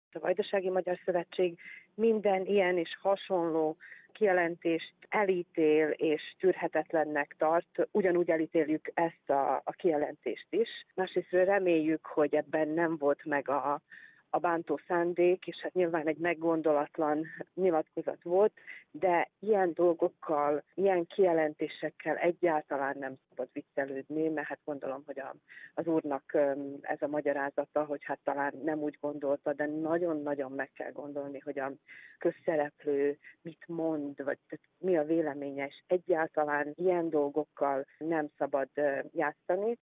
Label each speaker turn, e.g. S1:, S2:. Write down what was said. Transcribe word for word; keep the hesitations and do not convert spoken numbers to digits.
S1: A Vajdasági Magyar Szövetség minden ilyen és hasonló kijelentést elítél és tűrhetetlennek tart. Ugyanúgy elítéljük ezt a, a kijelentést is. Másrészt reméljük, hogy ebben nem volt meg a, a bántó szándék, és hát nyilván egy meggondolatlan nyilatkozat volt, de ilyen dolgokkal, ilyen kijelentésekkel egyáltalán nem szabad viccelődni, mert hát gondolom, hogy a, az úrnak ez a magyarázata, hogy hát talán nem úgy gondolta, de nagyon-nagyon meg kell gondolni, hogy a közszereplő mit mond, vagy mi a véleménye, és egyáltalán ilyen dolgokkal nem szabad játszani.